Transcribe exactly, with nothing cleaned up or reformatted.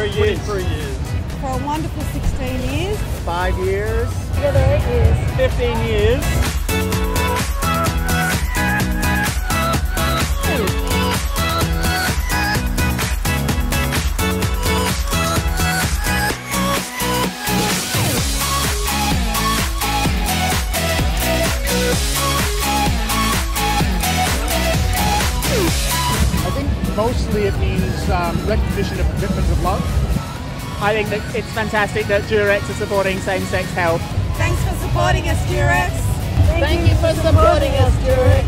years. twenty-three years. For a wonderful sixteen years. Five years. Together eight years. fifteen years. Mostly it means um, recognition of commitment of love. I think that it's fantastic that Durex are supporting same-sex health. Thanks for supporting us, Durex. Thank you for supporting us, Durex.